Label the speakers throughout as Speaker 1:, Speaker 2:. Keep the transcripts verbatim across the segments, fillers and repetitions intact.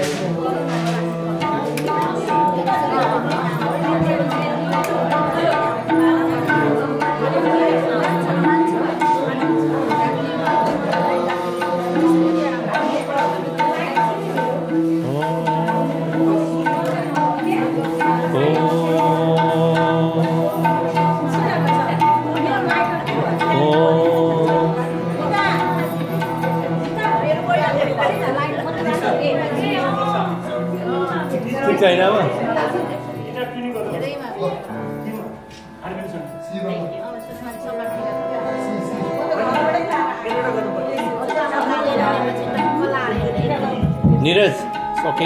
Speaker 1: Neeraj, okay.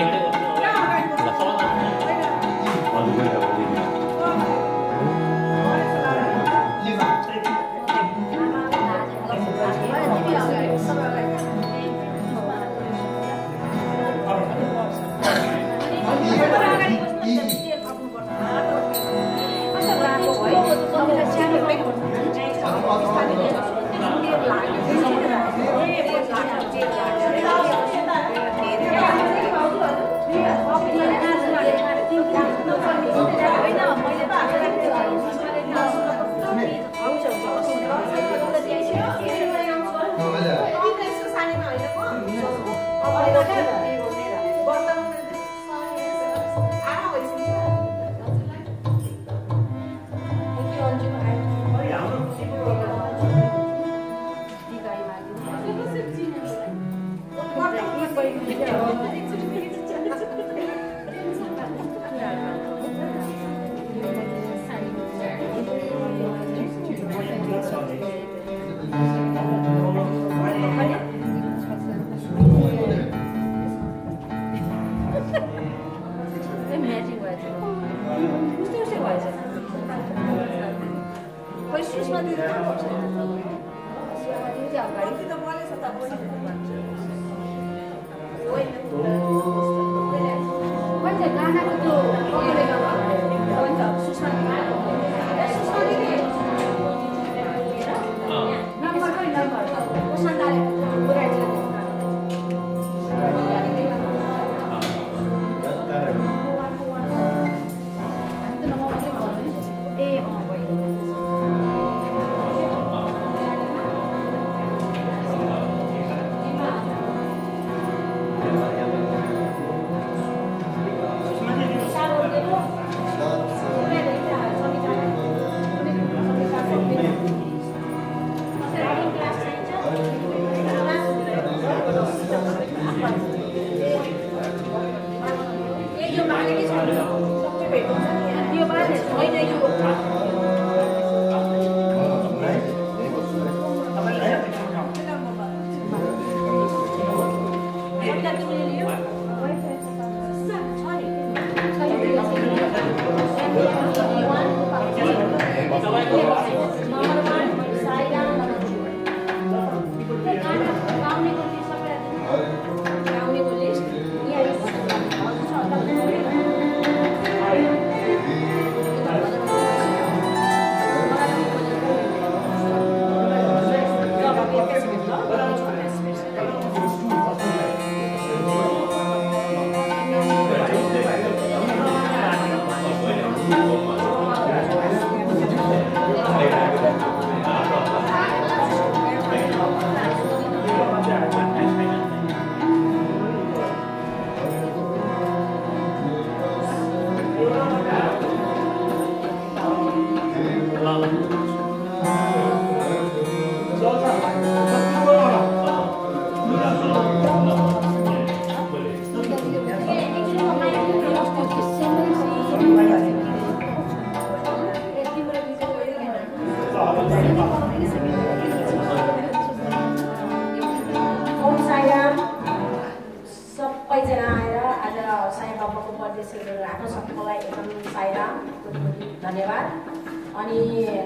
Speaker 2: धन्यवाद अनि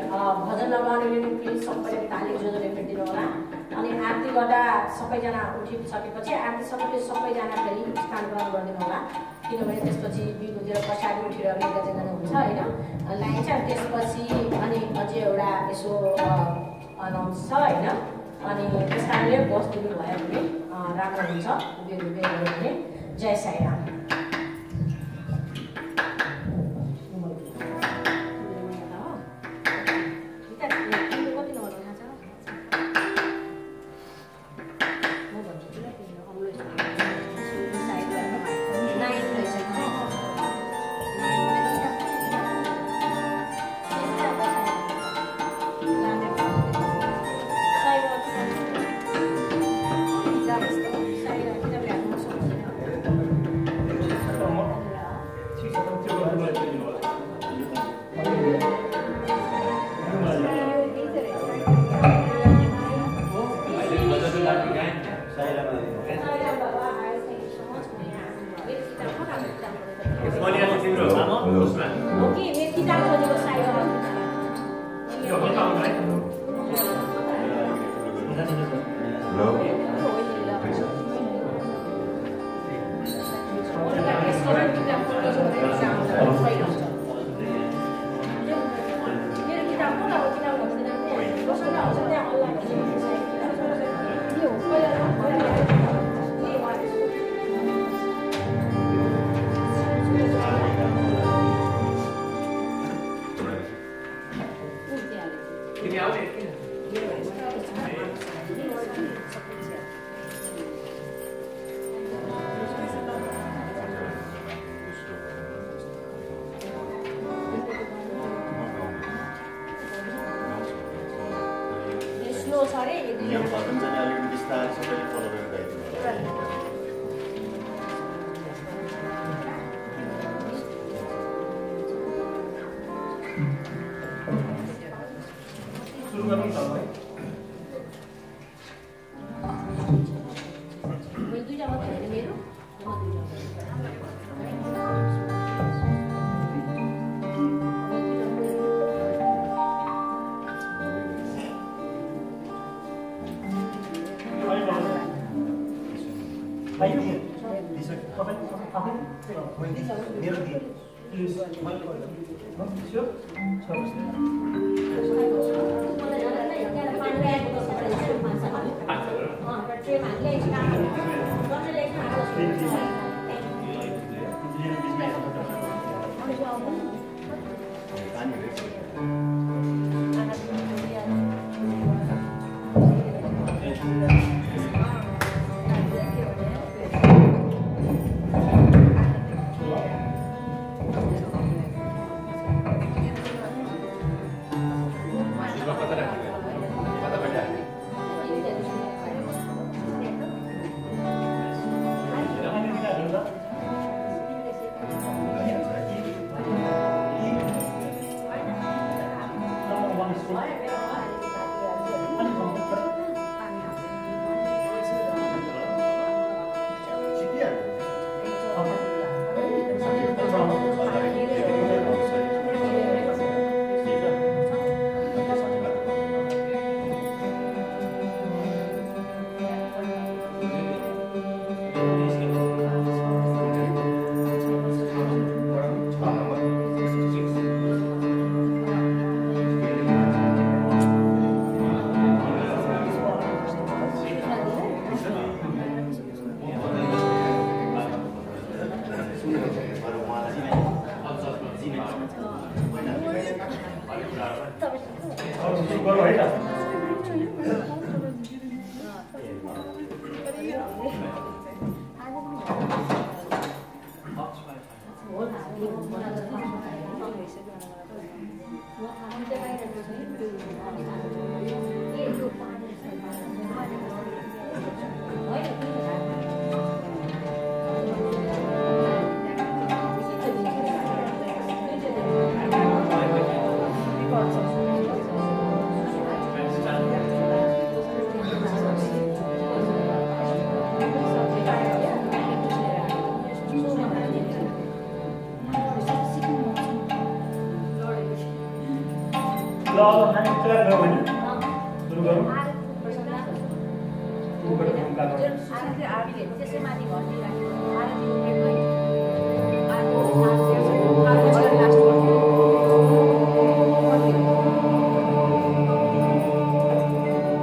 Speaker 2: भजन लगाउने प्लिज सबैले ताली जोडले भेटिदिनु होला अनि आरती गर्दा सबैजना उठिसकेपछि आरती सकेपछि सबैजना फेरि स्थान ग्रहण गरिदिनु होला किनभने त्यसपछि बिगुतिर पछाडि उठेर एकजना हुन्छ हैन लाइन चाहिँ त्यसपछि अनि अझै एउटा यसो अनाउन्स छ हैन अनि त्यसकारणले बस्दिनु भयो भने राम्रो हुन्छ बिगुतिर भने जय साई राम।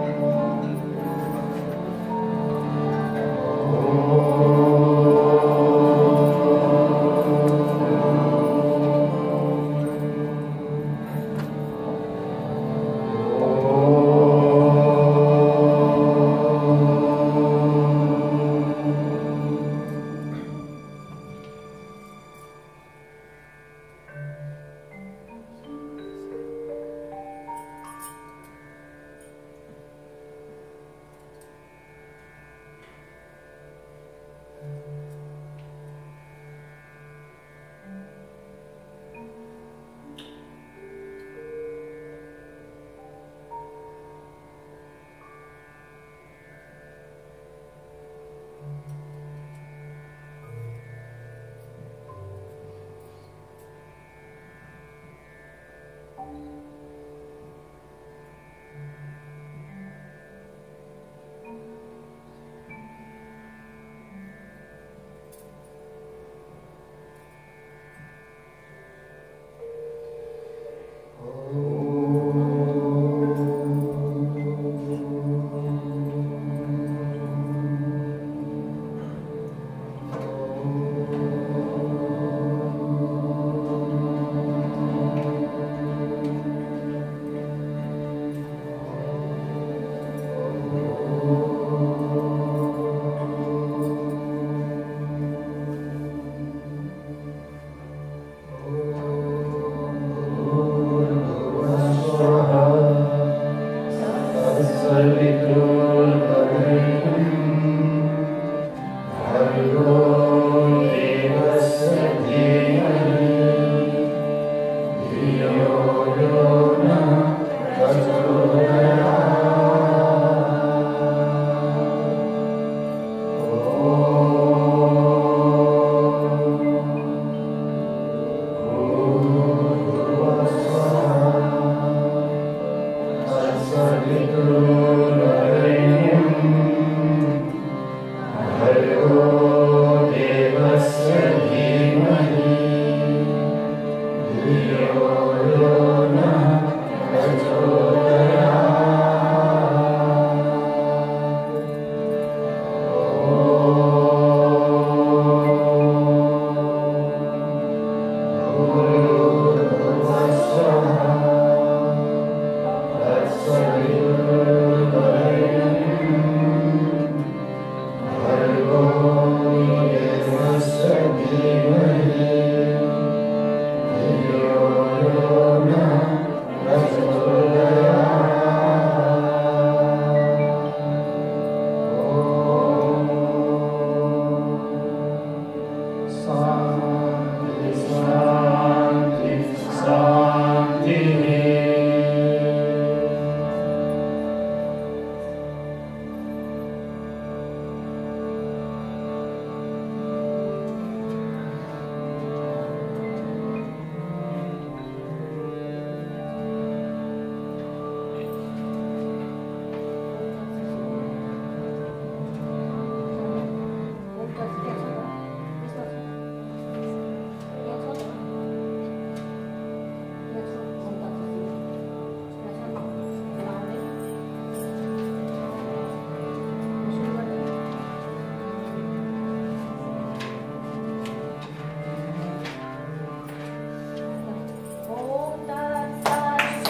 Speaker 3: Oh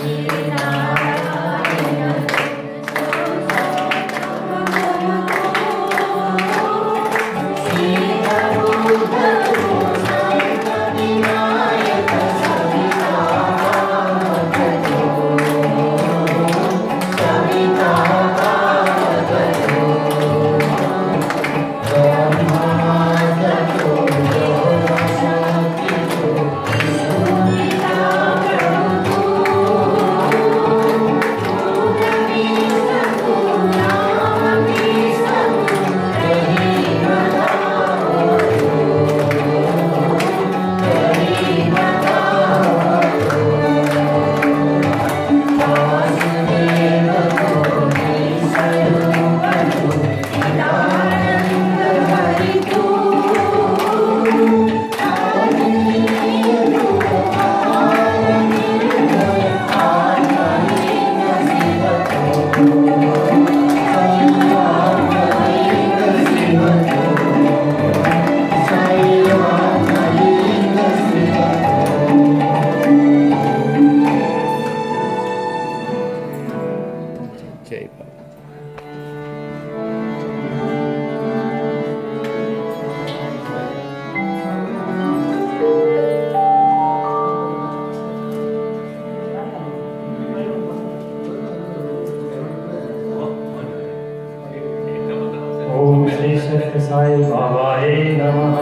Speaker 3: साई बाबाए नमः।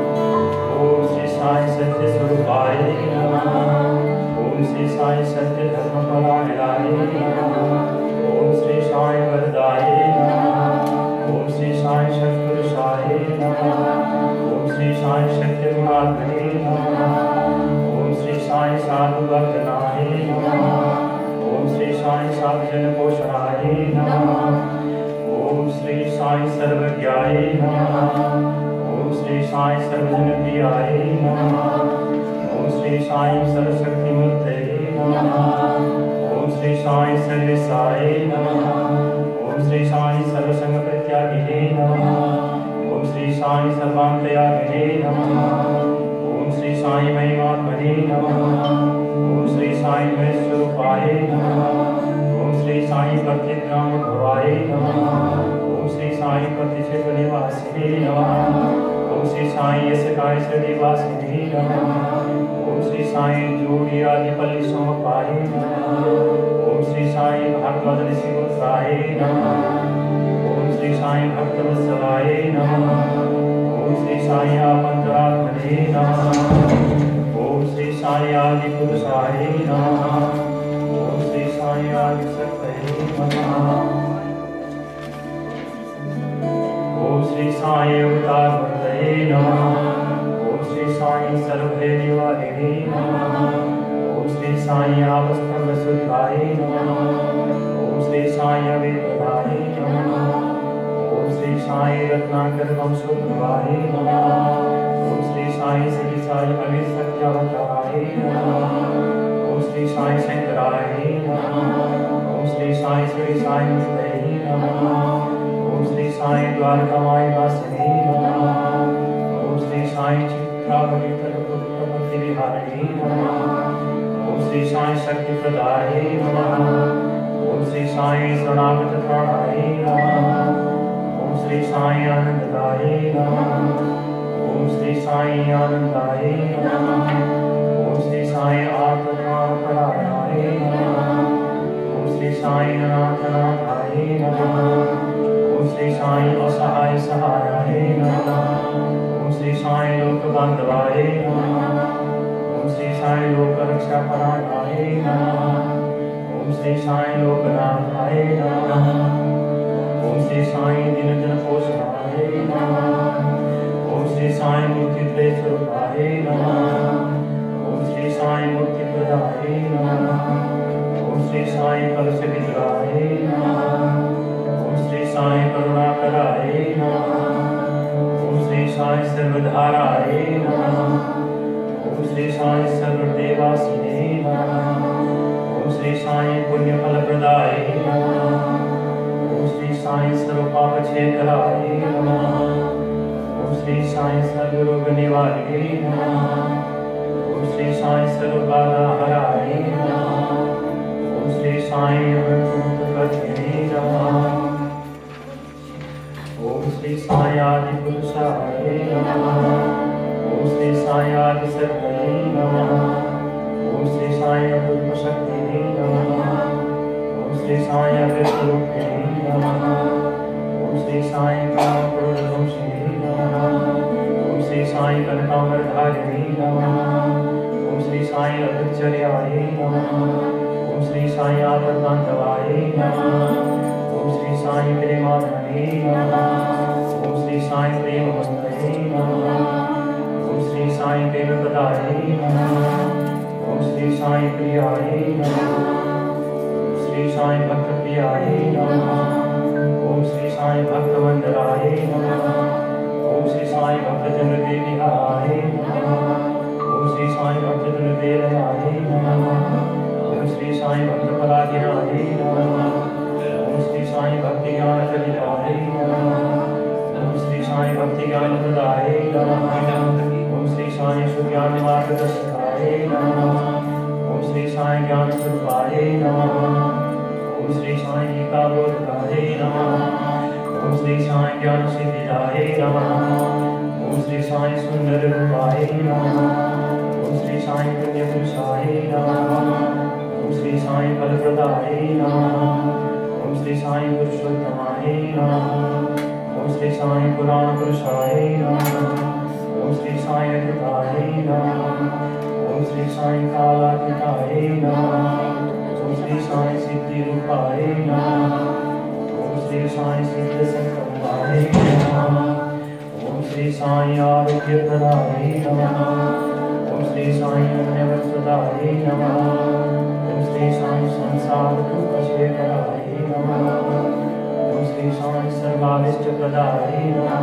Speaker 3: ओम श्री साई सत्य स्वरूपाय नमः। ओम श्री साई सत्य धर्म परायणाय नमः। ओम श्री साई वरदाय नमः। ओम श्री साई सत्पुरुषाय नमः। ओम श्री साई सत्य गुणात्मने नमः। ओम श्री साई साधु भक्तनाय नमः। ओम श्री साई साधुजन पोषणाय नमः। ओम श्री साई सर्वज्ञाय नमः। ओम श्री साई सर्वजन प्रियाय नमः। ओम श्री साई सर्वशक्तिमूर्तये नमः। ओम श्री साई सर्वेशाय नमः। ओम श्री साई सर्वसंग प्रत्यागिने नमः। ओम श्री साई सर्वान्तर्यामिने नमः। ओम श्री साई महिमात्मने नमः। ओम श्री साई महेश्वरूपाय नमः। ओम श्री साई पतितनाम भवाय नमः। ओम श्री साई प्रतिष्ठित निवासिने नमः। ओम श्री साई यशकाय श्रीनिवासिने नमः। ओम श्री साई जोड़ी आदिपल्ली सोमपाय नमः। ओम श्री साई भागवत ऋषि गोत्राय नमः। ओम श्री साई भक्तवत्सलाय नमः। ओम श्री साई आपन्तरात्मने नमः। ओम श्री साई आदि पुरुषाय नमः। ओम श्री साई आदि शक्तये नमः। ओम श्री साई अवतार वरदये नमः। ओम श्री साई सर्वभय निवारिणे नमः। ओम श्री साई आपस्तम्भ सुखाय नमः। ओम श्री साई अवेदनाय नमः। ओम श्री साई रत्नाकर वंशोद्भवाय नमः। ओम श्री साई श्री साई अमित सत्यावताराय नमः। ओम श्री साई शंकराय नमः। ओम श्री साई श्री साई मुक्तये नमः। ओम श्री साई द्वारकामाय वासिने नमः। ओम श्री साई चित्रावली तलपुत्रपति विहारिणे नमः। ओम श्री साई शक्ति प्रदाय नमः। ओम श्री साई शरणागत प्राणाय नमः। ओम श्री साई आनंददाय नमः। ओम श्री साई आनंदाय नमः। ओम श्री साई आत्मनापरायणाय नमः। ओम श्री साई अनाथनाथाय नमः। ओम श्री साई असहाय सहायाय नमः। ओम श्री साई लोक बांधवाय नमः। ओम श्री साई लोक रक्षा परायणाय नमः। ओम श्री साई लोकनाथाय नमः। ओम श्री साई दीन जन पोषणाय नमः। ओम श्री साई मूर्ति त्रय स्वरूपाय नमः। ओम श्री साई मुक्ति प्रदाय नमः। ओम श्री साई कलश विद्राय नमः। ओम श्री साई करुणाकराय नमः। ओम श्री साई सर्वधाराय नमः। ओम श्री साई सर्वदेवासिने नमः। ओम श्री साई पुण्यफलप्रदाय नमः। ओम श्री साई सर्वपापक्षेकराय नमः। ओम श्री साई सर्वरोग निवारिणे नमः। ओम श्री साई सर्वबाधाहराय नमः। ओम श्री साई अमृतकथिने नमः। ओम श्री साई आदि पुरुषाय नमः। ओम श्री साई आदि सर्वये नमः। ओम श्री साई अमृत शक्तिने नमः। ओम श्री साई अमृत रूपिणे नमः। ओम श्री साई कामक्रोधध्वंसिने नमः। ओम श्री साई कनकांबरधारिणे नमः। ओम श्री साई अभ्यचर्याय नमः। ओम श्री साई आत्मतांडवाय नमः। ओम श्री साई प्रेमानंदे नमः। ओम श्री साई प्रेमवंदने नमः। ओम श्री साई प्रेमपदाय नमः। ओम श्री साई प्रियाय नमः। ओम श्री साई भक्तप्रियाय नमः। ओम श्री साई भक्तवंदनाय नमः। ओम श्री साई भक्तजनदेविहाय नमः। ओम श्री साई भक्तजनदेवयाय नमः। ओम श्री साई भक्तपराधीनाय नमः। ओम श्री साई भक्ति ज्ञान कलिताय नमः। ओम श्री साई भक्ति ज्ञान प्रदाय नमः। ओम श्री साई सुज्ञान मार्गदर्शकाय नमः। ओम श्री साई ज्ञान स्वरूपाय नमः। ओम श्री साई गीता बोधकाय नमः। ओम श्री साई ज्ञान सिद्धिदाय नमः। ओम श्री साई सुंदर रूपाय नमः। ओम श्री साई पुण्य पुरुषाय नमः। ओम श्री साई फलप्रदाय नमः। ओम श्री साई पुरुषोत्तमाय नमः। ओम श्री साई पुराण पुरुषाय नमः। ओम श्री साई अद्भुताय नमः। ओम श्री साई कालातीताय नमः। ओम श्री साई सिद्धि रूपाय नमः। ओम श्री साई सिद्ध संकल्पाय नमः। ओम श्री साई आरोग्य प्रदाय नमः। ओम श्री साई अन्यवत्सदाय नमः। ओम श्री साई संसार दुख शेखराय नमः। ओम श्री साई सर्वाभिष्ट प्रदाय नमः।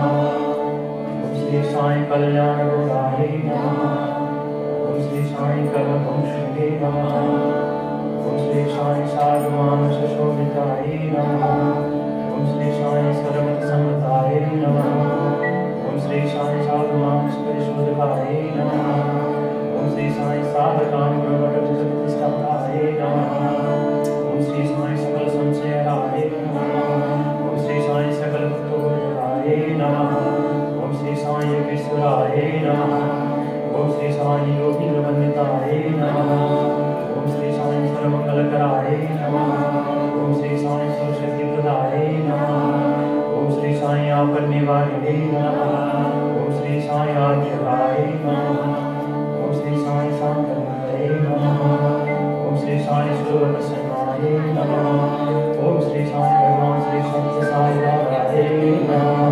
Speaker 3: ओम श्री साई कल्याण गुणाय नमः। ओम श्री साई कल्पवंशिने नमः। ओम श्री साई साधु मानस शोभिताय नमः। ओम श्री साई सर्वत समताय नमः। ओम श्री साई साधु मानस परिशोधकाय नमः। ओम श्री साई साधकान प्रतिष्ठाय नमः। ओम श्री साई सकल संशयराय नमः। ओम श्री साई सकल भक्तोदराय नमः। ओम श्री साई योगेश्वराय नमः। ओम श्री साई योगीन्द्रवंदिताय नमः। ओम श्री साई सर्वमंगलकराय नमः। ओम श्री साई सर्वशक्तिप्रदाय नमः। ओम श्री साई आपन्निवारिणे नमः। ओम श्री साई आद्यकाय नमः। ओम श्री साई शांतमूर्तये नमः। ओम श्री साई सर्वप्रसन्नाय नमः। ओम श्री साई भगवान श्री सत्य साई बाबाय नमः।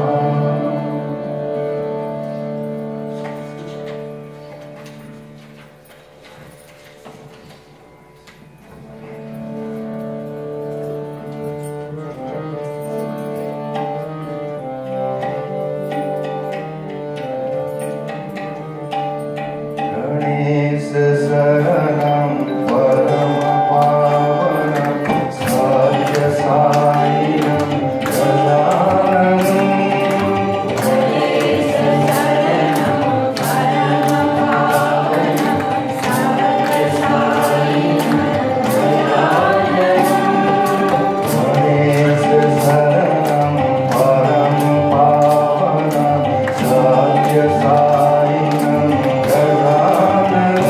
Speaker 4: शरणं परम पावनं सत्य साईं गजाननं। गणेश शरणं परम पावनं सत्य साईं गजाननं। गणेश शरणं परम पावनं सत्य साईं गजाननं।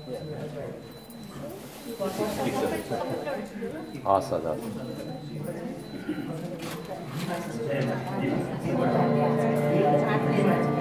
Speaker 1: हस् हजुर
Speaker 2: Thank you.